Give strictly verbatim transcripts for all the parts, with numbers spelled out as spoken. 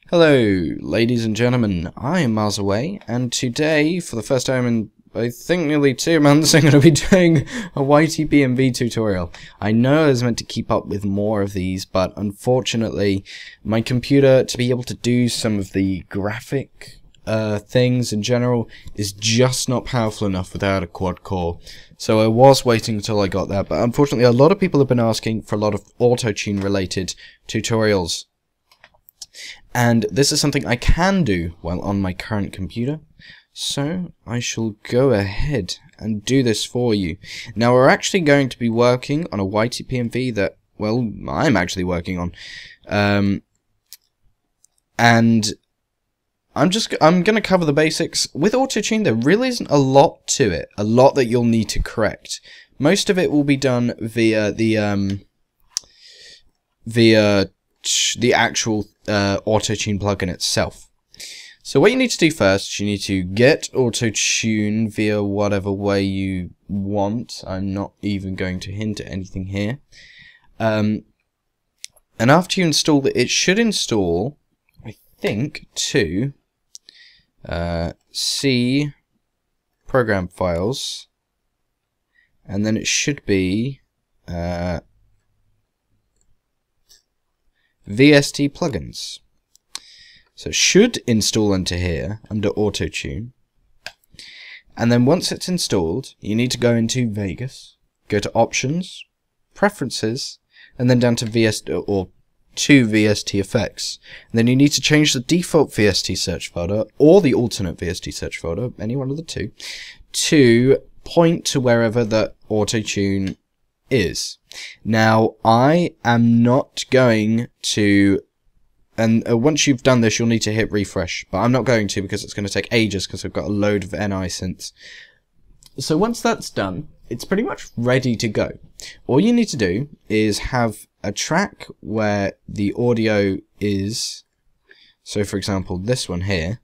Hello, ladies and gentlemen, I am Miles Away, and today, for the first time in, I think, nearly two months, I'm going to be doing a Y T P M V tutorial. I know I was meant to keep up with more of these, but unfortunately, my computer, to be able to do some of the graphic uh, things in general, is just not powerful enough without a quad core. So I was waiting until I got that, but unfortunately, a lot of people have been asking for a lot of Autotune related tutorials. And this is something I can do while on my current computer, so I shall go ahead and do this for you. Now we're actually going to be working on a Y T P M V that, well, I'm actually working on, um, and I'm just I'm going to cover the basics. With Autotune, there really isn't a lot to it, a lot that you'll need to correct. Most of it will be done via the um, via the actual uh, Autotune plugin itself. So what you need to do first, you need to get Autotune via whatever way you want. I'm not even going to hint at anything here. Um, and after you install it, it should install, I think, to uh, C program files, and then it should be uh, V S T plugins. So it should install into here under Autotune, and then once it's installed, you need to go into Vegas, go to Options, Preferences, and then down to V S T or to V S T effects. And then you need to change the default V S T search folder or the alternate V S T search folder, any one of the two, to point to wherever the Autotune is. Now, I am not going to, and uh, once you've done this, you'll need to hit refresh, but I'm not going to because it's going to take ages because I've got a load of N I synths. So once that's done, it's pretty much ready to go. All you need to do is have a track where the audio is, so for example, this one here.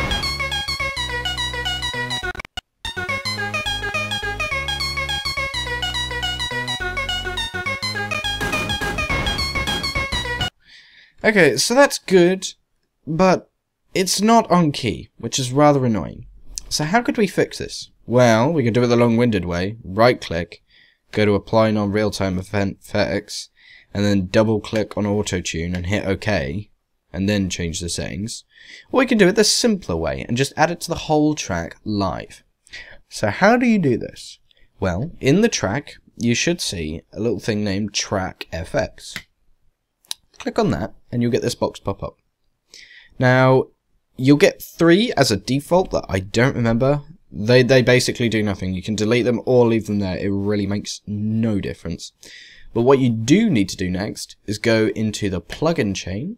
Okay, so that's good, but it's not on key, which is rather annoying. So how could we fix this? Well, we could do it the long-winded way. Right-click, go to Apply Non-Real-Time Effects, and then double-click on Autotune and hit OK, and then change the settings. Or we can do it the simpler way and just add it to the whole track live. So how do you do this? Well, in the track, you should see a little thing named Track F X. Click on that, and you'll get this box pop up. Now, you'll get three as a default that I don't remember. They they basically do nothing. You can delete them or leave them there. It really makes no difference. But what you do need to do next is go into the plugin chain.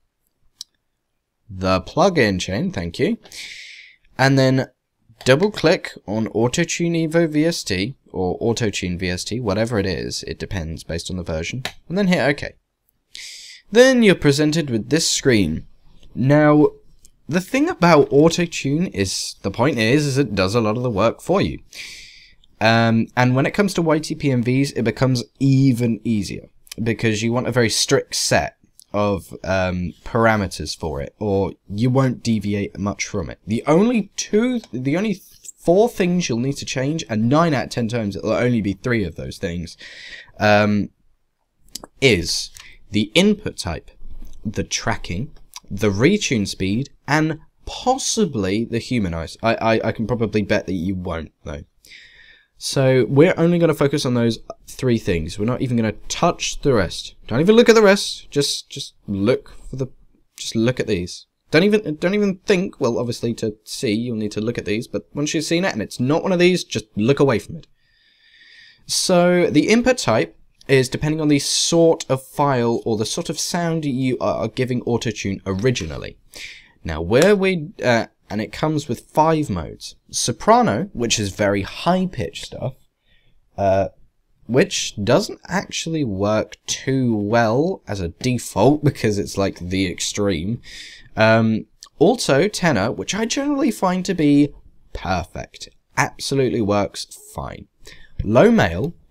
The plugin chain, thank you. And then double click on Autotune Evo V S T or Autotune V S T, whatever it is. It depends based on the version. And then hit OK. Then you're presented with this screen. Now, the thing about Autotune is, the point is, is it does a lot of the work for you. Um, and when it comes to Y T P M Vs, it becomes even easier, because you want a very strict set of um, parameters for it, or you won't deviate much from it. The only two, the only four things you'll need to change, and nine out of ten times it'll only be three of those things, um, is the input type, the tracking, the retune speed, and possibly the humanize. I, I, I can probably bet that you won't, though. So we're only going to focus on those three things. We're not even going to touch the rest. Don't even look at the rest. Just just look for the. Just look at these. Don't even don't even think. Well, obviously to see you'll need to look at these. But once you've seen it and it's not one of these, just look away from it. So the input type is depending on the sort of file or the sort of sound you are giving Autotune originally. Now, where we uh, and it comes with five modes: soprano, which is very high-pitched stuff, uh, which doesn't actually work too well as a default because it's like the extreme. Um, also, tenor, which I generally find to be perfect, absolutely works fine. Low male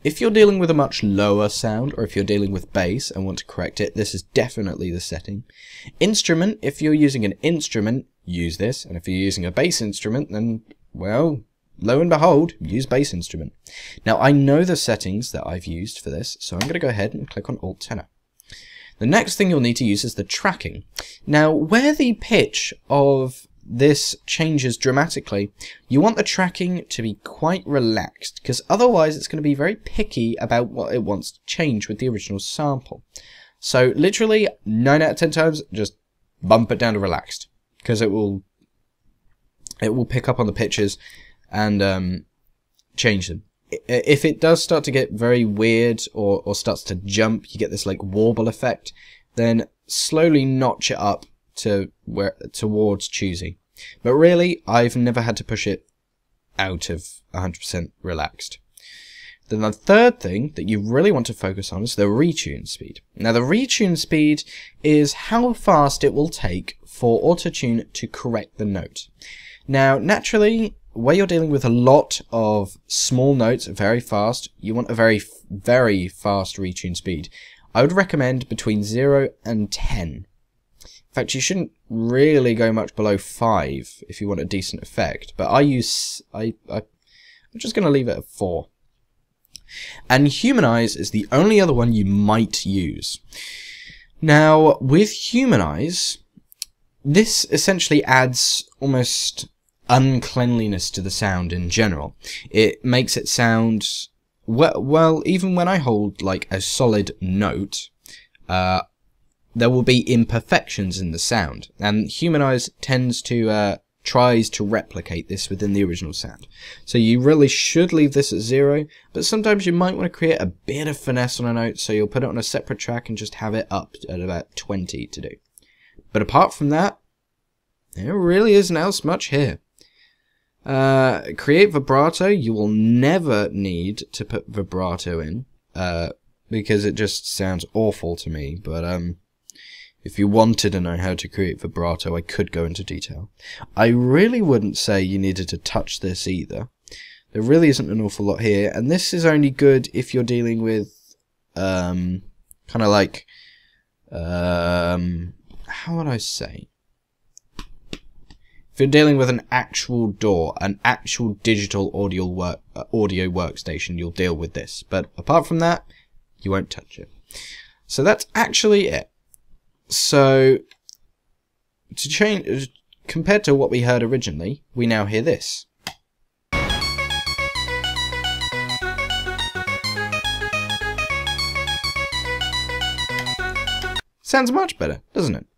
if you're dealing with a much lower sound, or if you're dealing with bass and want to correct it, this is definitely the setting. Instrument, if you're using an instrument, use this, and if you're using a bass instrument, then, well, lo and behold, use bass instrument. Now, I know the settings that I've used for this, so I'm going to go ahead and click on Alt Tenor. The next thing you'll need to use is the tracking. Now, where the pitch of this changes dramatically, you want the tracking to be quite relaxed, because otherwise it's going to be very picky about what it wants to change with the original sample. So literally nine out of ten times, just bump it down to relaxed, because it will it will pick up on the pitches and um, change them. If it does start to get very weird or, or starts to jump, you get this like warble effect, then slowly notch it up to where towards choosy. But really, I've never had to push it out of one hundred percent relaxed. Then the third thing that you really want to focus on is the retune speed. Now the retune speed is how fast it will take for Autotune to correct the note. Now naturally, where you're dealing with a lot of small notes very fast, you want a very, very fast retune speed. I would recommend between zero and ten. In fact, you shouldn't really go much below five if you want a decent effect, but I use, I, I, I'm just going to leave it at four. And Humanize is the only other one you might use. Now, with Humanize, this essentially adds almost uncleanliness to the sound in general. It makes it sound, well, well even when I hold like a solid note, uh, there will be imperfections in the sound, and Humanize tends to uh, tries to replicate this within the original sound. So you really should leave this at zero, but sometimes you might want to create a bit of finesse on a note, so you'll put it on a separate track and just have it up at about twenty to do. But apart from that, there really isn't else much here. Uh, create vibrato, you will never need to put vibrato in, uh, because it just sounds awful to me, but um, if you wanted to know how to create vibrato, I could go into detail. I really wouldn't say you needed to touch this either. There really isn't an awful lot here, and this is only good if you're dealing with, um, kind of like, um, how would I say? If you're dealing with an actual D A W, an actual digital audio work, uh, audio workstation, you'll deal with this. But apart from that, you won't touch it. So that's actually it. So to change, compared to what we heard originally, we now hear this. Sounds much better, doesn't it?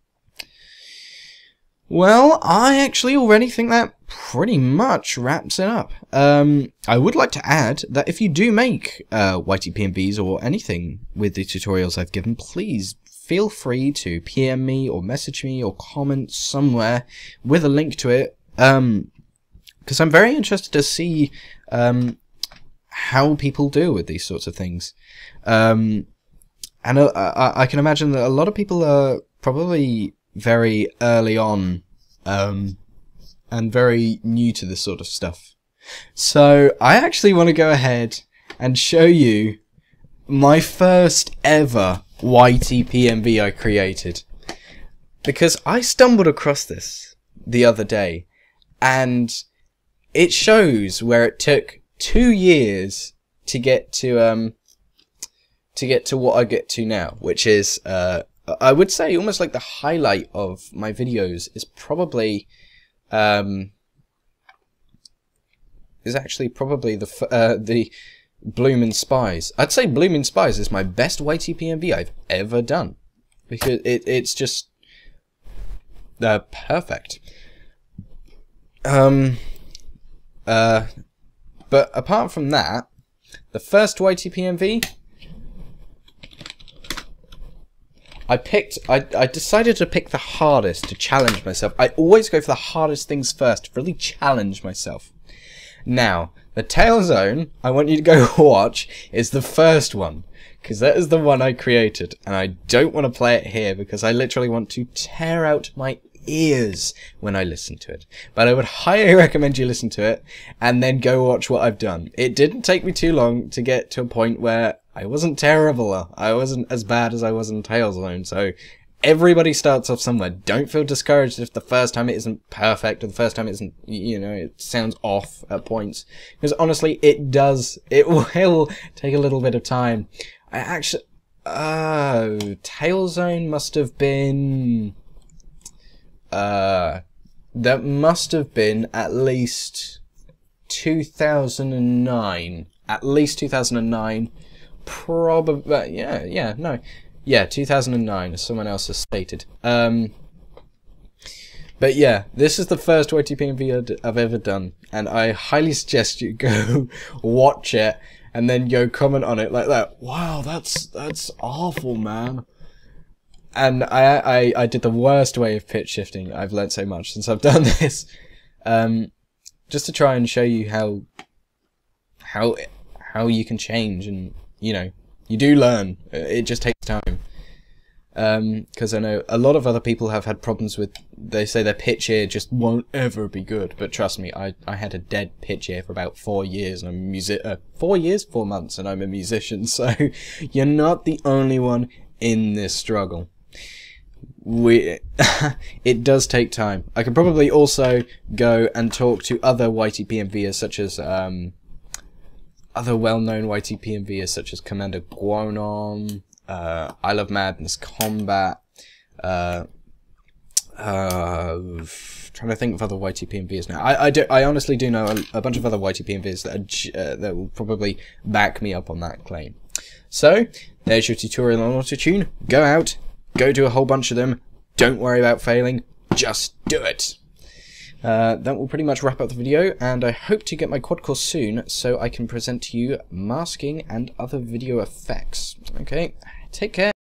Well, I actually already think that pretty much wraps it up. Um, I would like to add that if you do make uh, Y T P M Vs or anything with the tutorials I've given, please feel free to P M me or message me or comment somewhere with a link to it, um, because I'm very interested to see um, how people do with these sorts of things. Um, and uh, I, I can imagine that a lot of people are probably very early on um, and very new to this sort of stuff. So I actually want to go ahead and show you my first ever Y T P M V I created, because I stumbled across this the other day and it shows where it took two years to get to um to get to what I get to now, which is uh I would say almost like the highlight of my videos is probably um, is actually probably the uh, the Bloomin' Spies. I'd say Bloomin' Spies is my best Y T P M V I've ever done, because it it's just uh, perfect. Um. Uh. But apart from that, the first Y T P M V. I picked, I, I decided to pick the hardest to challenge myself. I always go for the hardest things first to really challenge myself. Now, the Tail Zone, I want you to go watch, is the first one, because that is the one I created, and I don't want to play it here because I literally want to tear out my ears when I listened to it. But I would highly recommend you listen to it and then go watch what I've done. It didn't take me too long to get to a point where I wasn't terrible. I wasn't as bad as I was in Tailzone. So everybody starts off somewhere. Don't feel discouraged if the first time it isn't perfect or the first time it isn't, you know, it sounds off at points. Because honestly, it does. It will take a little bit of time. I actually... Oh, Tailzone must have been... Uh, that must have been at least two thousand nine. At least two thousand nine. Probably, yeah, yeah, no. Yeah, two thousand nine, as someone else has stated. Um, but yeah, this is the first Y T P M V I've ever done, and I highly suggest you go watch it, and then go comment on it like that. Wow, that's that's awful, man. And I, I, I did the worst way of pitch shifting. I've learnt so much since I've done this. Um, just to try and show you how, how, how you can change, and, you know, you do learn. It just takes time. Um, cause I know a lot of other people have had problems with, they say their pitch ear just won't ever be good. But trust me, I, I had a dead pitch ear for about four years, and I'm a music, uh, four years, four months, and I'm a musician. So you're not the only one in this struggle. We, it does take time. I could probably also go and talk to other Y T P M Vers such as, um, other well-known Y T P M Vers such as Commander Guonom, uh, I Love Madness Combat, uh, uh, trying to think of other Y T P M Vers now. I, I, do, I honestly do know a, a bunch of other Y T P M Vers that, are, uh, that will probably back me up on that claim. So, there's your tutorial on Autotune. Go out, go do a whole bunch of them. Don't worry about failing, just do it. Uh, that will pretty much wrap up the video, and I hope to get my quad core soon so I can present to you masking and other video effects. Okay, take care.